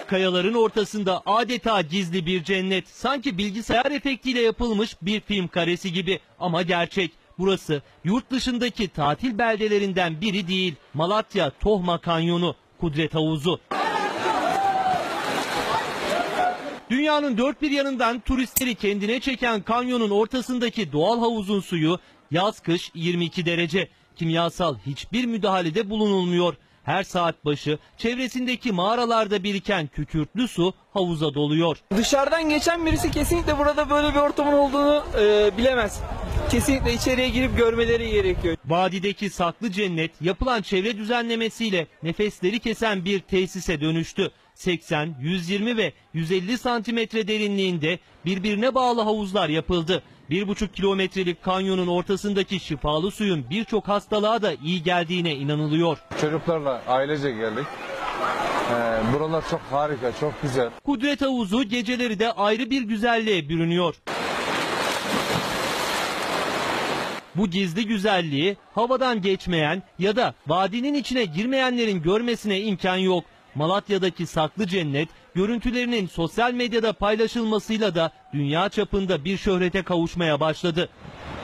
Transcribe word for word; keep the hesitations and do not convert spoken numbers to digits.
kayaların ortasında adeta gizli bir cennet. Sanki bilgisayar efektiyle yapılmış bir film karesi gibi ama gerçek. Burası yurt dışındaki tatil beldelerinden biri değil. Malatya Tohma Kanyonu, Kudret Havuzu. Dünyanın dört bir yanından turistleri kendine çeken kanyonun ortasındaki doğal havuzun suyu yaz kış yirmi iki derece. Kimyasal hiçbir müdahalede bulunulmuyor. Her saat başı çevresindeki mağaralarda biriken kükürtlü su havuza doluyor. Dışarıdan geçen birisi kesinlikle burada böyle bir ortamın olduğunu e, bilemez. Kesinlikle içeriye girip görmeleri gerekiyor. Vadideki saklı cennet yapılan çevre düzenlemesiyle nefesleri kesen bir tesise dönüştü. seksen, yüz yirmi ve yüz elli santimetre derinliğinde birbirine bağlı havuzlar yapıldı. bir buçuk kilometrelik kanyonun ortasındaki şifalı suyun birçok hastalığa da iyi geldiğine inanılıyor. Çocuklarla ailece geldik. Ee, buralar çok harika, çok güzel. Kudret Havuzu geceleri de ayrı bir güzelliğe bürünüyor. Bu gizli güzelliği havadan geçmeyen ya da vadinin içine girmeyenlerin görmesine imkan yok. Malatya'daki saklı cennet görüntülerinin sosyal medyada paylaşılmasıyla da dünya çapında bir şöhrete kavuşmaya başladı.